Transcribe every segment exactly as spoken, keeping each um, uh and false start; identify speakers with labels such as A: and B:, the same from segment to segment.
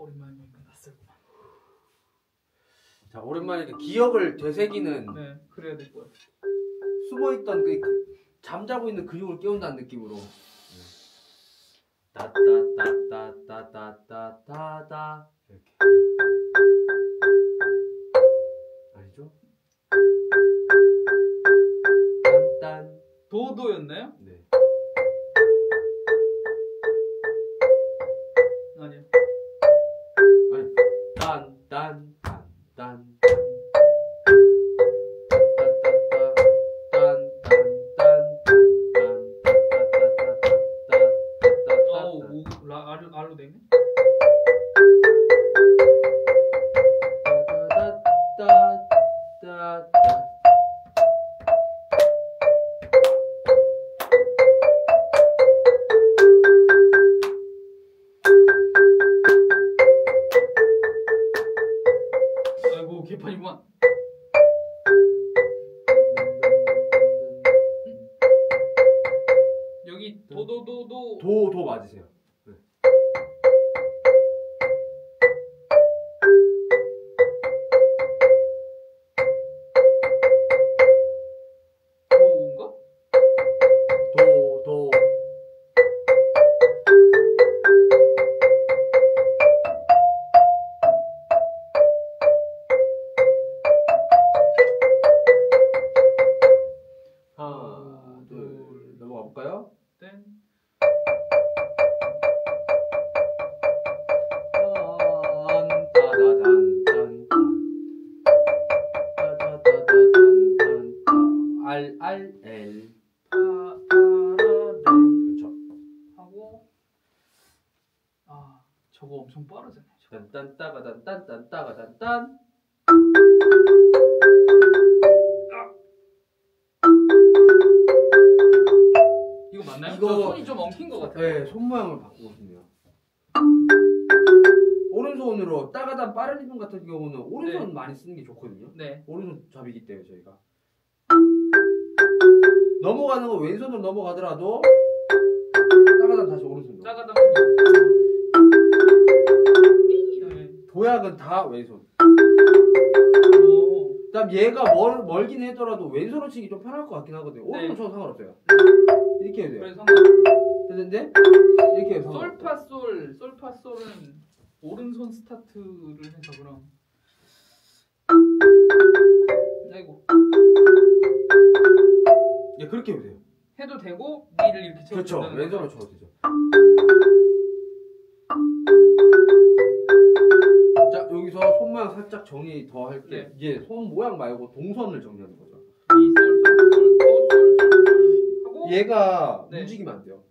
A: 오랜만이니까 낯설구만.
B: 자, 오랜만에 기억을 되새기는.
A: 네, 그래야 될 거야.
B: 숨어있던 그 잠자고 있는 근육을 깨운다는 느낌으로. 따따따따따따따따 이렇게. 아니죠? 딴딴.
A: 도도였나요?
B: 네.
A: 아니요.
B: 아니, 딴딴 딴딴.
A: 알로 되네. 아이고 개판이구만. 여기 도도도도
B: 도 도 맞으세요.
A: 저거 엄청 빠르잖아요.
B: 딴딴따가단딴딴따가단딴.
A: 이거 맞나요?
B: 이거
A: 저 손이 좀 엉킨 것 같아요.
B: 네, 손 모양을 바꾸고 싶네요. 오른손으로 따가단 빠른 리듬 같은 경우는 오른손
A: 네.
B: 많이 쓰는 게 좋거든요.
A: 네.
B: 오른손 잡이기 때문에 저희가 넘어가는 거 왼손으로 넘어가더라도 따가단 다시 오른손으로.
A: 따가단
B: 도약은 다 왼손.
A: 오.
B: 그다음 얘가 멀, 멀긴 하더라도 왼손으로 치기 좀 편할 것 같긴 하거든요. 오른손
A: 네.
B: 쳐도 상관없어요. 이렇게 해도 돼요.
A: 그래서
B: 됐는데 이렇게 해서
A: 솔파솔 솔파솔은 오른손 스타트를 해서 그럼. 아이고.
B: 예, 그렇게 해도 돼요.
A: 해도 되고 니를 이렇게 쳐도
B: 그렇죠.
A: 된다는
B: 왼손으로
A: 거죠?
B: 쳐도 되죠. 자, 여기서 손 모양 살짝 정리 더 할게.
A: 네.
B: 이제 손 모양 말고 동선을 정리하는 거죠.
A: 이솔솔솔솔솔 하고
B: 얘가
A: 네.
B: 움직이면 안 돼요.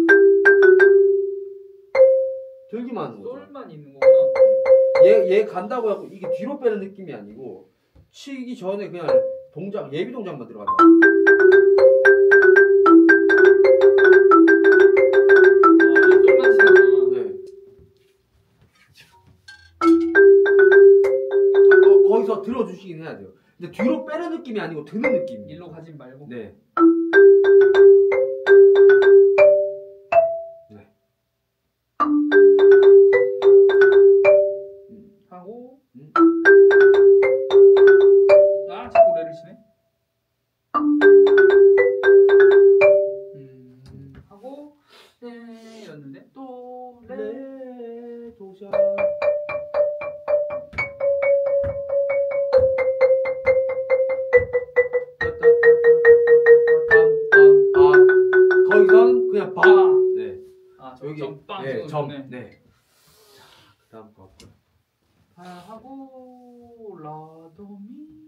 B: 들기만 하는 거죠.
A: 솔만 있는 거구나.
B: 얘, 얘 간다고 해서 이게 뒤로 빼는 느낌이 아니고 치기 전에 그냥 동작, 예비 동작만 들어간다.
A: 아, 솔만 치는구나.
B: 네. 어, 거기서 들어주시긴 해야 돼요. 근데 뒤로 빼는 느낌이 아니고 드는 느낌.
A: 일로 가진 말고.
B: 네. 네.
A: 하고
B: 음.
A: 아 자꾸 레를 치네. 음 하고 레였는데 또 레.
B: 레 도샤. 거기선 그냥 바. 네.
A: 아
B: 여기
A: 점빵.
B: 네, 점.
A: 네.
B: 네. 자, 그다음 거.
A: 아 하고 라도미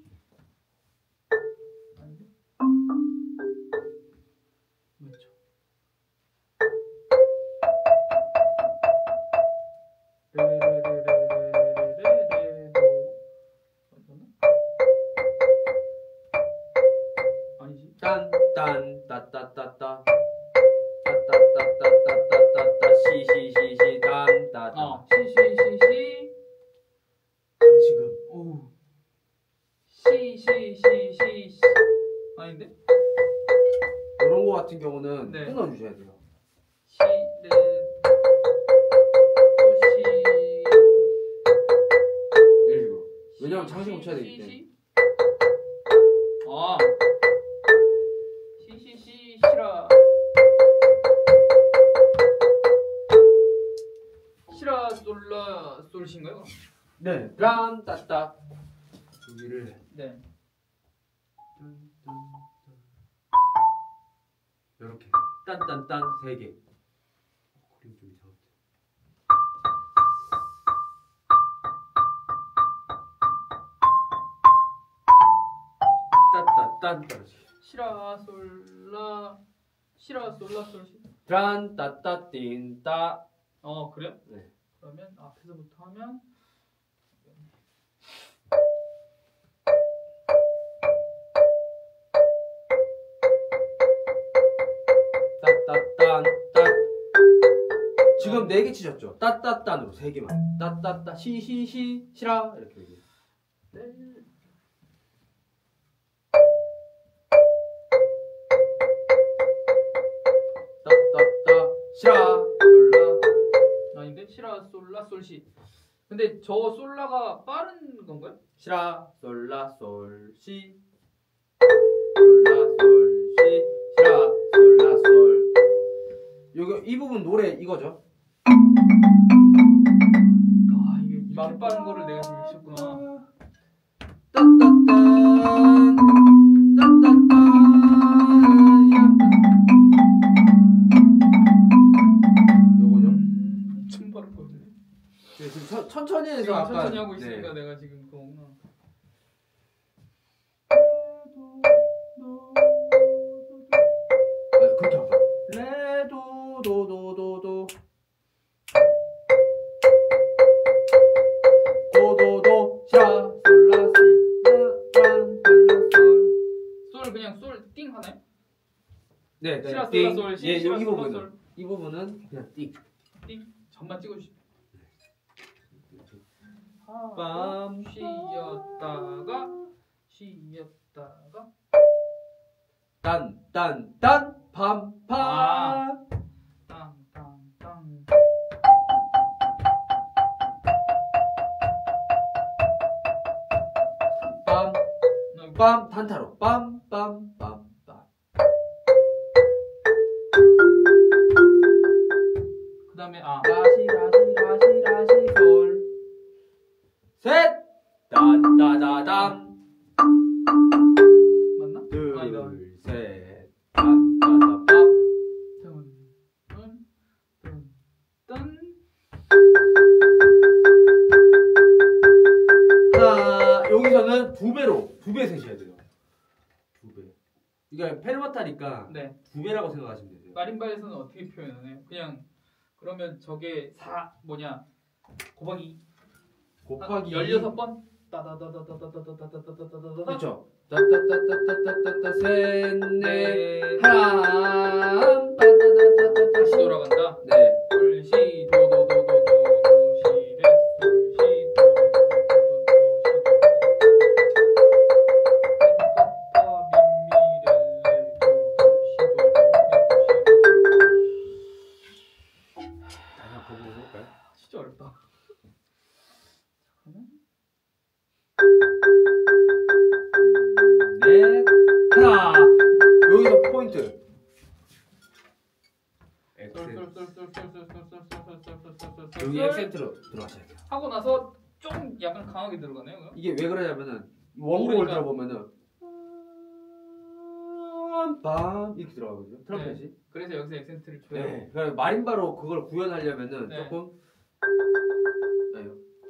A: 아닌데? 맞죠? 레레레레레레레레레도 맞나? 아니지?
B: 딴딴 따따따따 따따따따따따따 시시시시 딴따따.
A: 어 시시시시
B: 장식음.
A: 오 시시시시 아닌데?
B: 이런 거 같은 경우는
A: 네.
B: 끊어주셔야 돼요.
A: 시레 또시
B: 왜냐면 장식 못 쳐야 되기 때문에.
A: 시, 아. 시, 시, 시, 시라. 시라, 솔라, 솔신가요?
B: 네. 란 따따. 여기를
A: 네.
B: 이렇게 딴딴딴 세 개. 그림 좀 이상한데. 따따딴 떨어지.
A: 시라, 솔라, 시라, 솔라, 솔시.
B: 란 따따 띵따.
A: 어, 그래요?
B: 네.
A: 그러면 앞에서부터 하면
B: 따따딴 따. 지금 네 개 치셨죠? 따따딴으로 세 개만. 따따따 시시시 시라 이렇게 얘기해요.
A: 네.
B: 따따따 시라 솔라.
A: 아닌데 시라, 솔라, 솔시. 근데 저 솔라가 빠른 건가요?
B: 시라 솔라 솔시 솔라 솔시 시라 솔라 솔. 요거 이 부분 노래 이거죠?
A: 아, 이게 이렇게 빠른 거를 내가 지금 있었구나.
B: 따따딴 따따딴. 요거죠?
A: 음, 엄청 빠른 거네.
B: 네, 지금 천, 천천히 해서
A: 지금
B: 아까
A: 천천히 하고 있으니까
B: 네.
A: 내가 지금 그거구나.
B: 아, 그렇게 하자. 레도 도도도도 도도도 샤 솔라 솔라 솔라 솔.
A: 솔 그냥 솔 띵 하나요?
B: 네,
A: 시라, 솔라,
B: 띵.
A: 솔, 시,
B: 예,
A: 시라,
B: 이
A: 솔라,
B: 부분은
A: 솔.
B: 이 부분은 그냥 띵.
A: 띵 전만 찍어주시.
B: 빰.
A: 쉬었다가 쉬었다가
B: 딴딴딴 팜팜.
A: 아. 땅땅땅.
B: 빰. 빰 단타로 빰빰빰빰.
A: 그다음에 아
B: 라시 라시 라시 라시 솔. 셋. 따따다담.
A: 맞나? 아니다.
B: 둘, 셋, 따따다밥.
A: 뚠뚠뚠.
B: 아, 여기서는 두 배로, 두 배 세셔야 돼요. 두 배. 이게 페르마타니까
A: 네.
B: 두 배라고 생각하시면 되세요.
A: 마림바에서는 어떻게 표현하나요? 그냥 그러면 저게 사 뭐냐 곱하기
B: 곱하기
A: 열여섯 번 따다다다다다다다다다다다다.
B: 그렇죠. 따따따따따따따 셋넷
A: 네.
B: 함
A: 다시
B: 따따따따따.
A: 돌아간다.
B: 네.
A: 솔시 도도도도도도 시레 솔시
B: 하나 보고 볼까요?
A: 진짜 어렵다.
B: 넷 하나. 여기서 포인트. 여기 액센트로 들어가셔야 돼요.
A: 하고 나서 좀 약간 강하게 들어가네요. 그럼?
B: 이게 왜 그러냐면은 원곡을
A: 그러니까.
B: 들어보면은 빰 이렇게 들어가거든요. 트럼펫이.
A: 그래서 여기서 액센트를 줘요.
B: 네. 그러니까 마림바로 그걸 구현하려면은
A: 네.
B: 조금 네.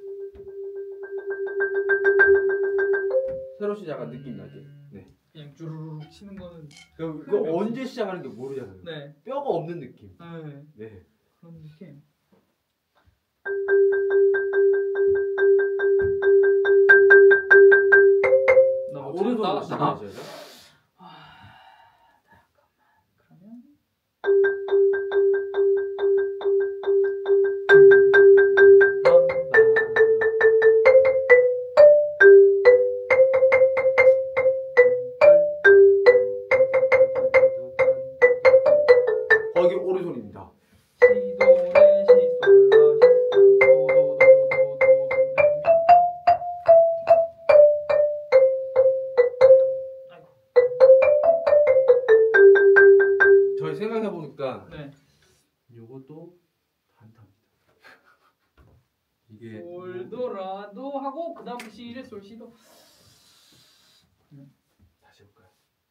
B: 새로 시작한 느낌 나게.
A: 음,
B: 네.
A: 그냥 주르륵 치는 거는
B: 그 이거 언제 시작하는 게 모르잖아요.
A: 네.
B: 뼈가 없는 느낌.
A: 네.
B: 네.
A: 그런 느낌. 나
B: 아,
A: 못
B: 오른손으로
A: 찾았다.
B: 시작하셔야죠.
A: 아, 잠깐만.
B: 거기 오른손입니다.
A: 시도레 시솔라 시솔 도도도도도도도
B: 생각해 보니까
A: 네.
B: 요것도 단타입니다. 이게
A: 솔도라도 하고 그 다음 시레 솔시도.
B: 다시 해볼까요?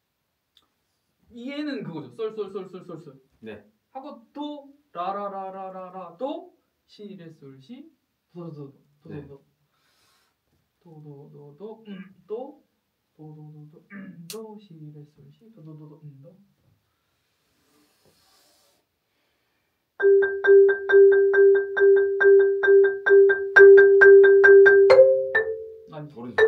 A: 얘는 그거죠. 솔솔솔솔솔솔.
B: 네.
A: 하고 도 라라라라라라 도 시레 솔시 도도도
B: 네.
A: 도도도 도도도도 도 도도도도 도 시레 솔시 도도도도 도. 아니
B: 모르죠.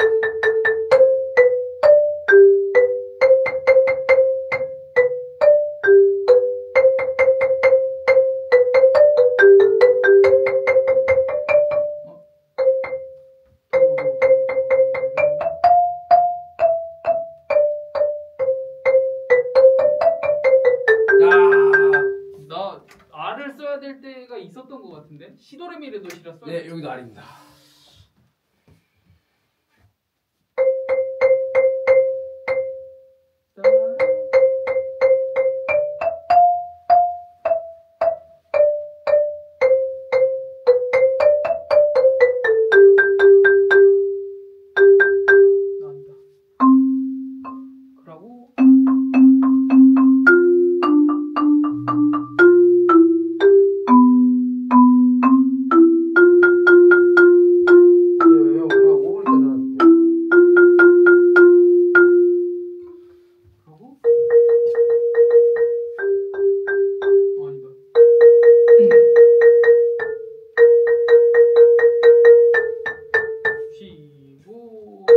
A: 나 알을 써야 될 때가 있었던 것 같은데 시도레미레도 시라 써야
B: 네, 여기도 알입니다.
A: 나온다. 그러고
B: 네, 형, 한 오 분까지 해줄게요.
A: 그러고 어, 아니다. 쉬고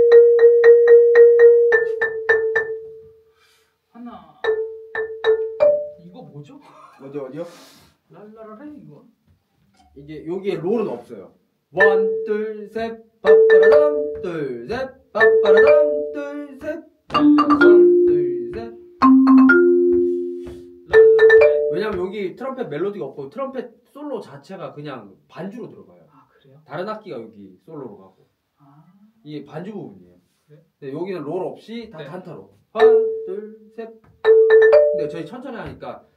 A: 하나 이거 뭐죠?
B: 어디 어디요?
A: 랄라라레 이거
B: 이게 여기에 롤은 없어요. 원, 둘, 셋, 빠빠라담, 둘, 셋, 빠빠라담, 둘, 셋, 랄라솔, 둘, 셋.
A: 랄라라레.
B: 왜냐면 여기 트럼펫 멜로디가 없고 트럼펫 솔로 자체가 그냥 반주로 들어가요.
A: 아 그래요?
B: 다른 악기가 여기 솔로로 가고
A: 아
B: 이게 반주 부분이에요.
A: 그래?
B: 근데 여기는 롤 없이 다
A: 네.
B: 단타로 하나, 둘, 셋. 근데 저희 천천히 하니까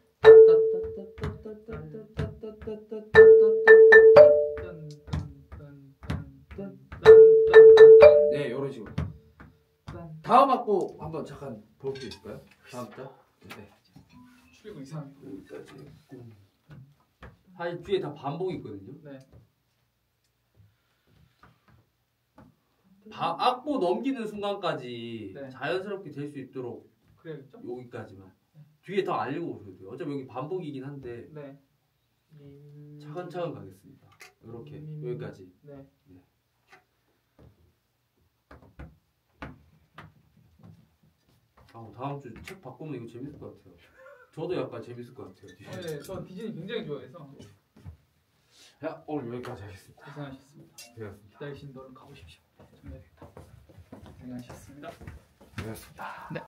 B: 네, 이런 식으로. 다음 악보 한번 잠깐 볼 수 있을까요? 다음 자. 네.
A: 출리고 이상해.
B: 여기까지. 사실 뒤에 다 반복이 있거든요.
A: 네.
B: 바, 악보 넘기는 순간까지
A: 네.
B: 자연스럽게 될 수 있도록
A: 그래야겠죠?
B: 여기까지만. 뒤에 더 안 읽어보셔도 돼요. 어차피 여기 반복이긴 한데
A: 네. 음...
B: 차근차근 가겠습니다. 이렇게
A: 음...
B: 여기까지.
A: 네.
B: 네. 아, 다음 주 책 바꾸면 이거 재밌을 것 같아요. 저도 약간 재밌을 것 같아요.
A: 어, 네, 저 디즈니 굉장히 좋아해서
B: 야, 오늘 여기까지 하겠습니다.
A: 고생하셨습니다.
B: 되었습니다.
A: 기다리신 너를 가보십시오. 정리하겠다. 고생하셨습니다.
B: 되었습니다.
A: 네.